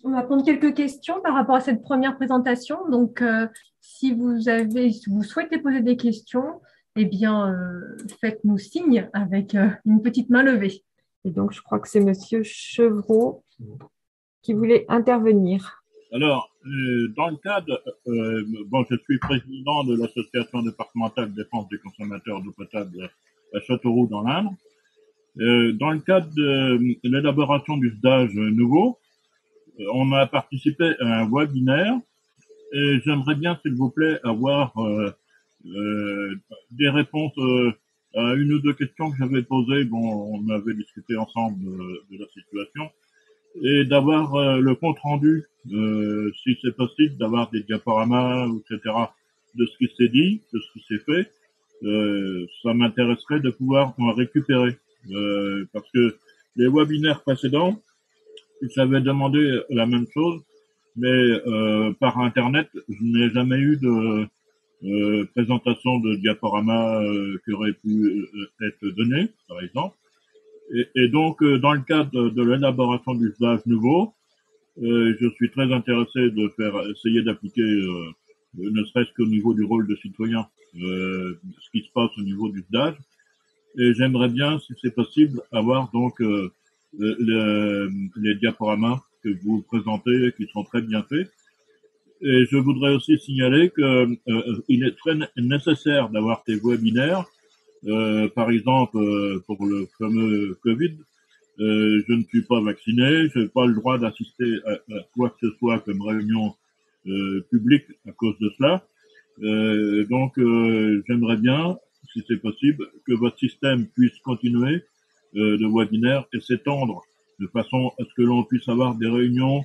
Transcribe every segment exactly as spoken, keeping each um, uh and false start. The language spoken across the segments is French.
On va prendre quelques questions par rapport à cette première présentation. Donc, euh, si vous avez, si vous souhaitez poser des questions, eh bien, euh, faites-nous signe avec euh, une petite main levée. Et donc, je crois que c'est Monsieur Chevreau qui voulait intervenir. Alors, euh, dans le cadre, euh, bon, je suis président de l'association départementale de défense des consommateurs d'eau potable à Châteauroux dans l'Indre. Euh, dans le cadre de l'élaboration du stage nouveau, euh, on a participé à un webinaire et j'aimerais bien, s'il vous plaît, avoir euh, euh, des réponses euh, à une ou deux questions que j'avais posées. Bon, on avait discuté ensemble de, de la situation et d'avoir euh, le compte rendu, euh, si c'est possible, d'avoir des diaporamas, et cetera, de ce qui s'est dit, de ce qui s'est fait. Euh, ça m'intéresserait de pouvoir en récupérer, euh, parce que les webinaires précédents, j'avais demandé la même chose, mais euh, par Internet, je n'ai jamais eu de euh, présentation de diaporama euh, qui aurait pu euh, être donnée, par exemple. Et, et donc, euh, dans le cadre de l'élaboration du stage nouveau, euh, je suis très intéressé de faire essayer d'appliquer, euh, ne serait-ce qu'au niveau du rôle de citoyen, euh, ce qui se passe au niveau du stage. Et j'aimerais bien, si c'est possible, avoir donc euh, le, le, les diaporamas que vous présentez, qui sont très bien faits. Et je voudrais aussi signaler que euh, il est très nécessaire d'avoir ces webinaires. Euh, par exemple, euh, pour le fameux Covid, euh, je ne suis pas vacciné, je n'ai pas le droit d'assister à, à quoi que ce soit comme réunion euh, publique à cause de cela. Euh, donc, euh, j'aimerais bien, si c'est possible, que votre système puisse continuer euh, de webinaire et s'étendre de façon à ce que l'on puisse avoir des réunions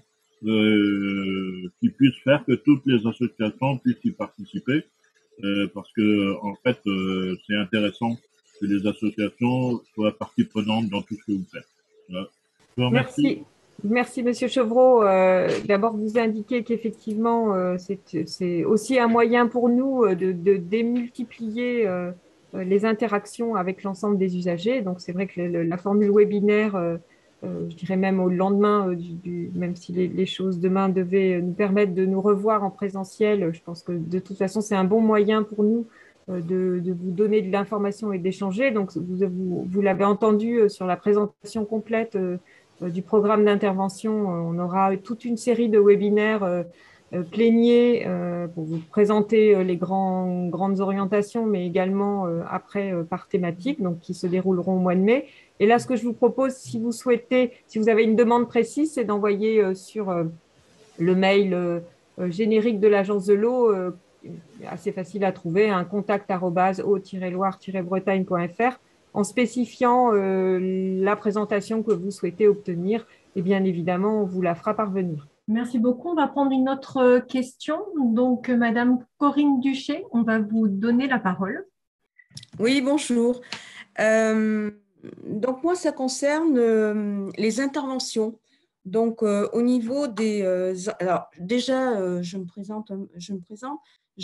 euh, qui puissent faire que toutes les associations puissent y participer, euh, parce que en fait, euh, c'est intéressant que les associations soient partie prenante dans tout ce que vous faites. Voilà. Je vous remercie. Merci. Merci, Monsieur Chevreau. Euh, d'abord, vous indiquer qu'effectivement, euh, c'est, c'est aussi un moyen pour nous euh, de, de démultiplier euh, euh, les interactions avec l'ensemble des usagers. Donc, c'est vrai que le- la formule webinaire, euh, euh, je dirais même au lendemain, euh, du, du- même si les, les choses demain devaient nous permettre de nous revoir en présentiel, je pense que de toute façon, c'est un bon moyen pour nous euh, de, de vous donner de l'information et d'échanger. Donc, vous, vous, vous l'avez entendu euh, sur la présentation complète euh, euh, du programme d'intervention. Euh, on aura toute une série de webinaires euh, euh, pléniers euh, pour vous présenter euh, les grands, grandes orientations, mais également euh, après euh, par thématique, donc qui se dérouleront au mois de mai. Et là, ce que je vous propose, si vous souhaitez, si vous avez une demande précise, c'est d'envoyer euh, sur euh, le mail euh, euh, générique de l'agence de l'eau, euh, assez facile à trouver, un contact arobase eau-loire-bretagne point fr en spécifiant euh, la présentation que vous souhaitez obtenir. Et bien évidemment, on vous la fera parvenir. Merci beaucoup. On va prendre une autre question. Donc, Madame Corinne Duché, on va vous donner la parole. Oui, bonjour. Euh, donc, moi, ça concerne euh, les interventions. Donc, euh, au niveau des… euh, alors, déjà, euh, je me présente, je me présente.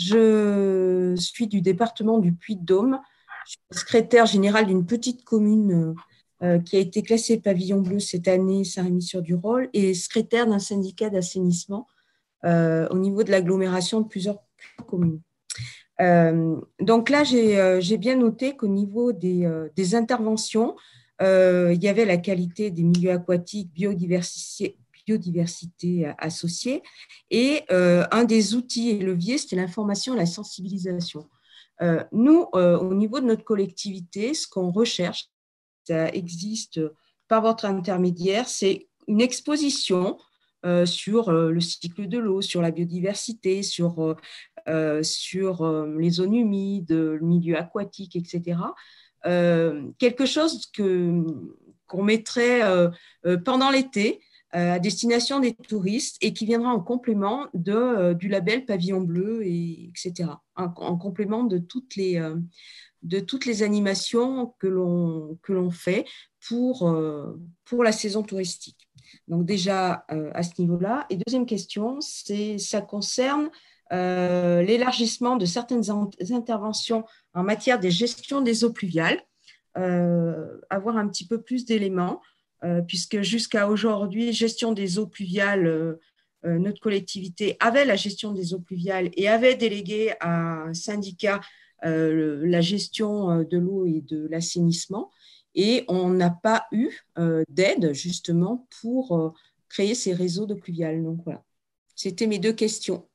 Je suis du département du Puy-de-Dôme. Je suis secrétaire générale d'une petite commune euh, qui a été classée pavillon bleu cette année, Saint-Rémy-sur-du-Rhône, et secrétaire d'un syndicat d'assainissement euh, au niveau de l'agglomération de plusieurs communes. Euh, donc là, j'ai euh, j'ai bien noté qu'au niveau des, euh, des interventions, euh, il y avait la qualité des milieux aquatiques, biodiversité, biodiversité associée, et euh, un des outils et leviers, c'était l'information et la sensibilisation. Euh, nous, euh, au niveau de notre collectivité, ce qu'on recherche, ça existe par votre intermédiaire, c'est une exposition euh, sur euh, le cycle de l'eau, sur la biodiversité, sur euh, euh, sur euh, les zones humides, le milieu aquatique, et cetera. Euh, quelque chose que, qu'on mettrait euh, euh, pendant l'été euh, à destination des touristes et qui viendra en complément de, euh, du label Pavillon Bleu, et, etc. En, en complément de toutes les, euh, de toutes les animations que l'on, que l'on fait pour, euh, pour la saison touristique. Donc déjà euh, à ce niveau-là. Et deuxième question, c'est, ça concerne euh, l'élargissement de certaines interventions en matière de gestion des eaux pluviales, euh, avoir un petit peu plus d'éléments euh, puisque jusqu'à aujourd'hui, gestion des eaux pluviales, euh, euh, notre collectivité avait la gestion des eaux pluviales et avait délégué à un syndicat euh, la gestion de l'eau et de l'assainissement. Et on n'a pas eu euh, d'aide justement pour euh, créer ces réseaux d'eau pluviale. Donc voilà, c'était mes deux questions.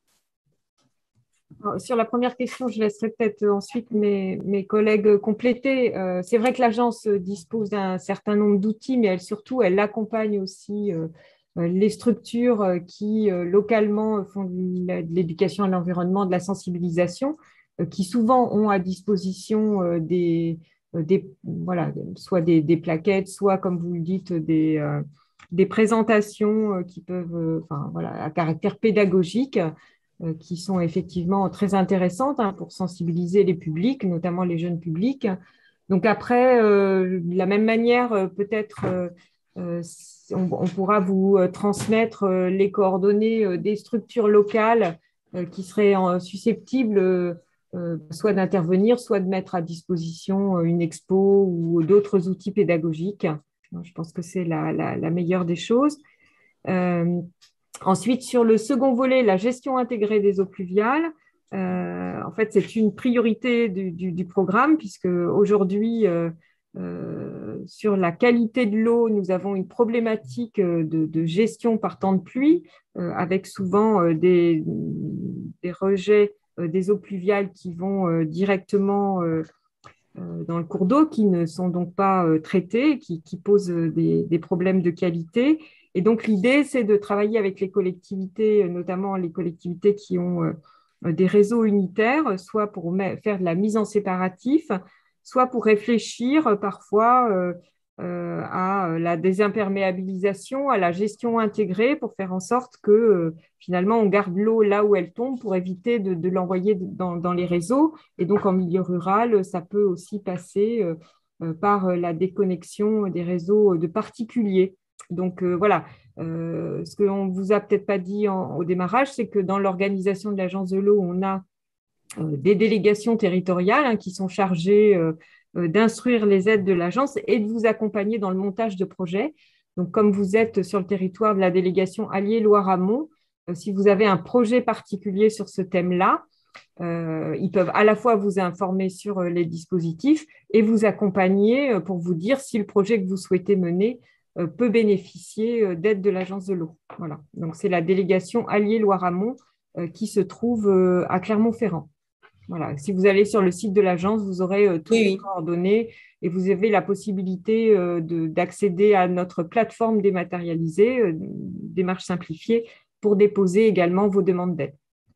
Alors, sur la première question, je laisserai peut-être ensuite mes, mes collègues compléter. Euh, c'est vrai que l'agence dispose d'un certain nombre d'outils, mais elle, surtout, elle accompagne aussi euh, les structures qui, euh, localement, font de l'éducation à l'environnement, de la sensibilisation, euh, qui souvent ont à disposition euh, des, des, voilà, soit des, des plaquettes, soit, comme vous le dites, des, euh, des présentations qui peuvent, euh, enfin, voilà, à caractère pédagogique, qui sont effectivement très intéressantes hein, pour sensibiliser les publics, notamment les jeunes publics. Donc après, euh, de la même manière, euh, peut-être euh, euh, on, on pourra vous euh, transmettre euh, les coordonnées euh, des structures locales euh, qui seraient euh, susceptibles euh, euh, soit d'intervenir, soit de mettre à disposition euh, une expo ou d'autres outils pédagogiques. Je pense que c'est la, la, la meilleure des choses. Euh, Ensuite, sur le second volet, la gestion intégrée des eaux pluviales, euh, en fait, c'est une priorité du, du, du programme puisque aujourd'hui, euh, euh, sur la qualité de l'eau, nous avons une problématique de, de gestion par temps de pluie euh, avec souvent euh, des, des rejets euh, des eaux pluviales qui vont euh, directement euh, dans le cours d'eau, qui ne sont donc pas euh, traités, qui, qui posent des, des problèmes de qualité. Et donc, l'idée, c'est de travailler avec les collectivités, notamment les collectivités qui ont euh, des réseaux unitaires, soit pour faire de la mise en séparatif, soit pour réfléchir euh, parfois euh, euh, à la désimperméabilisation, à la gestion intégrée, pour faire en sorte que euh, finalement, on garde l'eau là où elle tombe pour éviter de, de l'envoyer dans, dans les réseaux. Et donc, en milieu rural, ça peut aussi passer euh, par la déconnexion des réseaux de particuliers. Donc euh, voilà, euh, ce qu'on ne vous a peut-être pas dit en, au démarrage, c'est que dans l'organisation de l'agence de l'eau, on a euh, des délégations territoriales hein, qui sont chargées euh, d'instruire les aides de l'agence et de vous accompagner dans le montage de projets. Donc comme vous êtes sur le territoire de la délégation Allier-Loire-Amont, euh, si vous avez un projet particulier sur ce thème-là, euh, ils peuvent à la fois vous informer sur les dispositifs et vous accompagner pour vous dire si le projet que vous souhaitez mener peut bénéficier d'aide de l'agence de l'eau. Voilà. Donc, c'est la délégation Allier-Loire-Amont euh, qui se trouve euh, à Clermont-Ferrand. Voilà. Si vous allez sur le site de l'agence, vous aurez euh, toutes Oui, les oui. coordonnées et vous avez la possibilité euh, de, d'accéder à notre plateforme dématérialisée, euh, démarche simplifiée, pour déposer également vos demandes d'aide.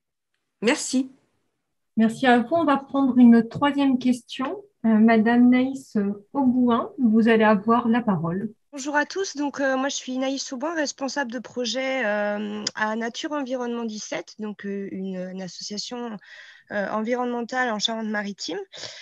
Merci. Merci à vous. On va prendre une troisième question. Euh, Madame Naïs Aubouin, vous allez avoir la parole. Bonjour à tous, donc euh, moi je suis Naïs Aubin, responsable de projet euh, à Nature Environnement dix-sept, donc euh, une, une association euh, environnementale en Charente-Maritime.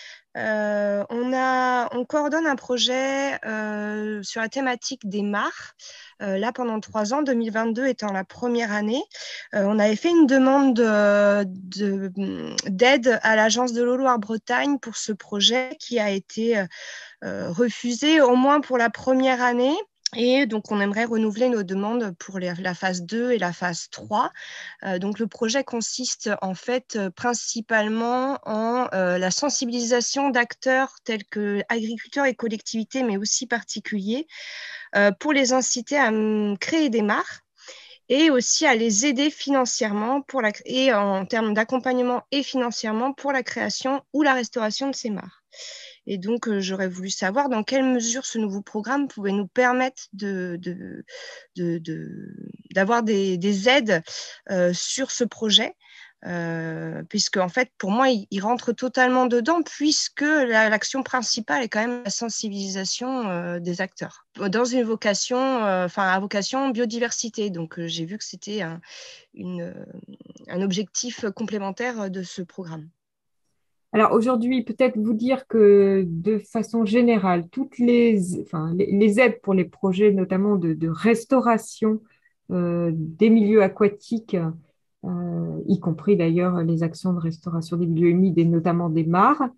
Euh, on, a, on coordonne un projet euh, sur la thématique des mares, euh, là pendant trois ans, deux mille vingt-deux étant la première année. Euh, on avait fait une demande de, de, d'aide à l'agence de l'eau Loire-Bretagne pour ce projet qui a été euh, refusé au moins pour la première année. Et donc, on aimerait renouveler nos demandes pour les, la phase deux et la phase trois. Euh, donc, le projet consiste en fait euh, principalement en euh, la sensibilisation d'acteurs tels que agriculteurs et collectivités, mais aussi particuliers, euh, pour les inciter à um, créer des mares et aussi à les aider financièrement pour la, et en termes d'accompagnement et financièrement pour la création ou la restauration de ces mares. Et donc, euh, j'aurais voulu savoir dans quelle mesure ce nouveau programme pouvait nous permettre de, de, de, de, d'avoir des, des aides euh, sur ce projet, euh, puisque en fait, pour moi, il, il rentre totalement dedans, puisque la, l'action principale est quand même la sensibilisation euh, des acteurs, dans une vocation, euh, enfin, à vocation biodiversité. Donc, euh, j'ai vu que c'était un, une, un objectif complémentaire de ce programme. Alors aujourd'hui, peut-être vous dire que de façon générale, toutes les, enfin, les, les aides pour les projets, notamment de, de restauration euh, des milieux aquatiques, euh, y compris d'ailleurs les actions de restauration des milieux humides et notamment des mares,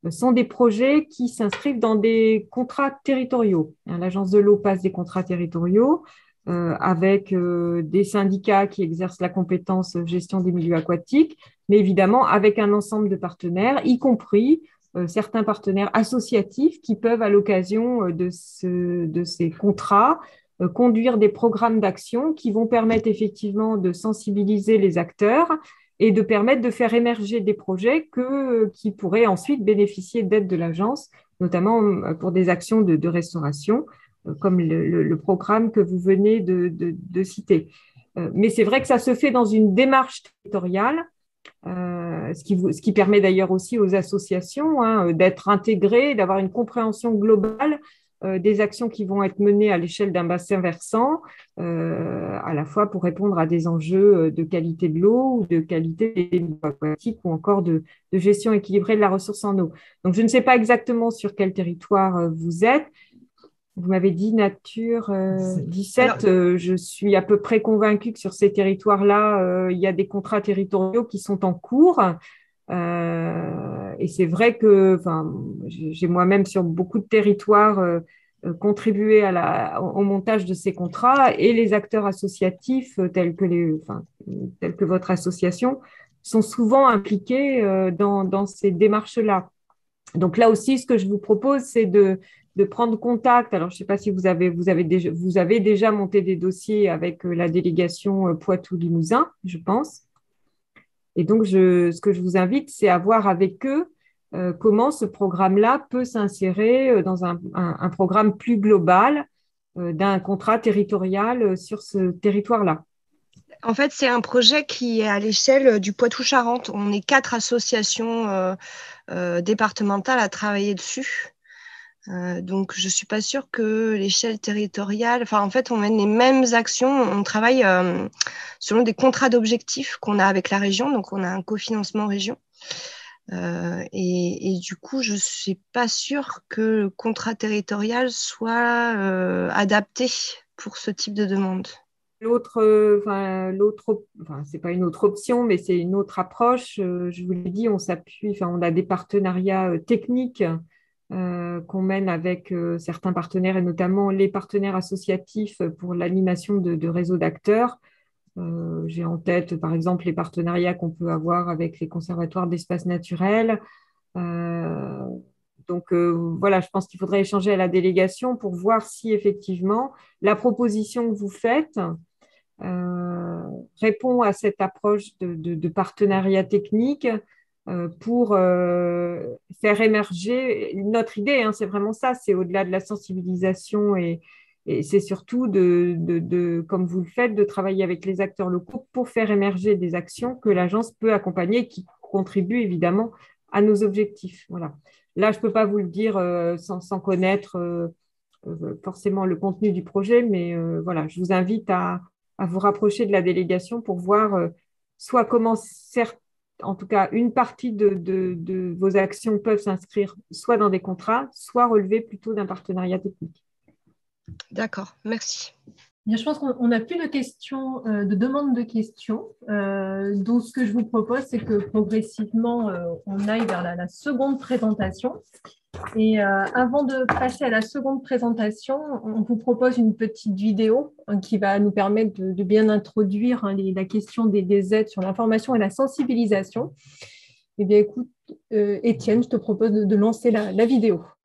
sont des projets qui s'inscrivent dans des contrats territoriaux. L'Agence de l'eau passe des contrats territoriaux euh, avec euh, des syndicats qui exercent la compétence gestion des milieux aquatiques, mais évidemment avec un ensemble de partenaires, y compris euh, certains partenaires associatifs qui peuvent, à l'occasion de, ce, de ces contrats, euh, conduire des programmes d'action qui vont permettre effectivement de sensibiliser les acteurs et de permettre de faire émerger des projets que, qui pourraient ensuite bénéficier d'aide de l'agence, notamment pour des actions de, de restauration, comme le, le, le programme que vous venez de, de, de citer. Mais c'est vrai que ça se fait dans une démarche territoriale, euh, ce, qui, ce qui permet d'ailleurs aussi aux associations hein, d'être intégrées, d'avoir une compréhension globale Euh, des actions qui vont être menées à l'échelle d'un bassin versant, euh, à la fois pour répondre à des enjeux de qualité de l'eau ou de qualité des milieux aquatiques ou encore de, de gestion équilibrée de la ressource en eau. Donc, je ne sais pas exactement sur quel territoire vous êtes. Vous m'avez dit Nature euh, dix-sept. Euh, je suis à peu près convaincue que sur ces territoires-là, euh, il y a des contrats territoriaux qui sont en cours. Euh, et c'est vrai que enfin, j'ai moi-même sur beaucoup de territoires euh, contribué à la, au montage de ces contrats et les acteurs associatifs euh, tels que, les, enfin, tels que votre association sont souvent impliqués euh, dans, dans ces démarches-là. Donc là aussi, ce que je vous propose, c'est de, de prendre contact. Alors, je ne sais pas si vous avez, vous, avez déjà, vous avez déjà monté des dossiers avec la délégation Poitou-Limousin, je pense. Et donc, je, ce que je vous invite, c'est à voir avec eux euh, comment ce programme-là peut s'insérer dans un, un, un programme plus global euh, d'un contrat territorial sur ce territoire-là. En fait, c'est un projet qui est à l'échelle du Poitou-Charentes. On est quatre associations euh, euh, départementales à travailler dessus. Euh, donc, je suis pas sûre que l'échelle territoriale… Enfin, en fait, on mène les mêmes actions. On travaille euh, selon des contrats d'objectifs qu'on a avec la région. Donc, on a un cofinancement région. Euh, et, et du coup, je suis pas sûre que le contrat territorial soit euh, adapté pour ce type de demande. L'autre, euh, enfin, l'autre, enfin, c'est pas une autre option, mais c'est une autre approche. Euh, je vous l'ai dit, on s'appuie, enfin, on a des partenariats euh, techniques euh, qu'on mène avec euh, certains partenaires et notamment les partenaires associatifs pour l'animation de, de réseaux d'acteurs. Euh, j'ai en tête, par exemple, les partenariats qu'on peut avoir avec les conservatoires d'espaces naturels. Euh, donc euh, voilà, je pense qu'il faudrait échanger à la délégation pour voir si effectivement la proposition que vous faites euh, répond à cette approche de, de, de partenariat technique euh, pour euh, faire émerger notre idée. Hein, c'est vraiment ça, c'est au-delà de la sensibilisation et, et c'est surtout de, de, de, comme vous le faites, de travailler avec les acteurs locaux pour faire émerger des actions que l'agence peut accompagner et qui contribuent évidemment à nos objectifs. Voilà. Là, je ne peux pas vous le dire euh, sans, sans connaître euh, euh, forcément le contenu du projet, mais euh, voilà, je vous invite à, à vous rapprocher de la délégation pour voir euh, soit comment, certes, en tout cas, une partie de, de, de vos actions peuvent s'inscrire soit dans des contrats, soit relever plutôt d'un partenariat technique. D'accord, merci. Bien, je pense qu'on n'a plus de questions, euh, de demandes de questions. Euh, donc, ce que je vous propose, c'est que progressivement, euh, on aille vers la, la seconde présentation. Et euh, avant de passer à la seconde présentation, on vous propose une petite vidéo hein, qui va nous permettre de, de bien introduire hein, les, la question des, des aides sur l'information et la sensibilisation. Eh bien, écoute, euh, Étienne, je te propose de, de lancer la, la vidéo.